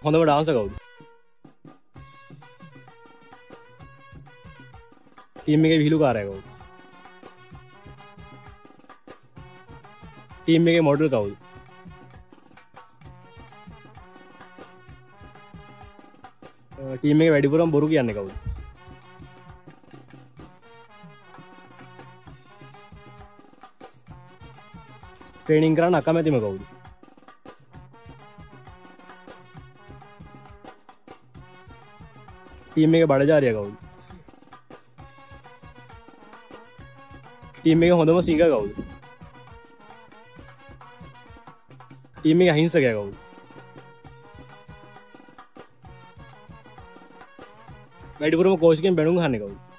හොඳම ඩාන්සර් කවුද? ටීම් එකේ විහිළුකාරයා කවුද? ටීම් එකේ මොඩල් කවුද? ටීම් එකේ වැඩිපුරම බොරු කියන්නේ කවුද? ට්‍රේනින් කරන්න අකමැතිම කවුද? ටීම් එකේ බඩජාරියා කවුද? ටීම් එකේ හොඳම සිංගර් කවුද? ටීම් එකේ අහිංසකයා කවුද? වැඩිපුරම කෝච්ගෙන් බැනුම් අහන්නේ කවුද?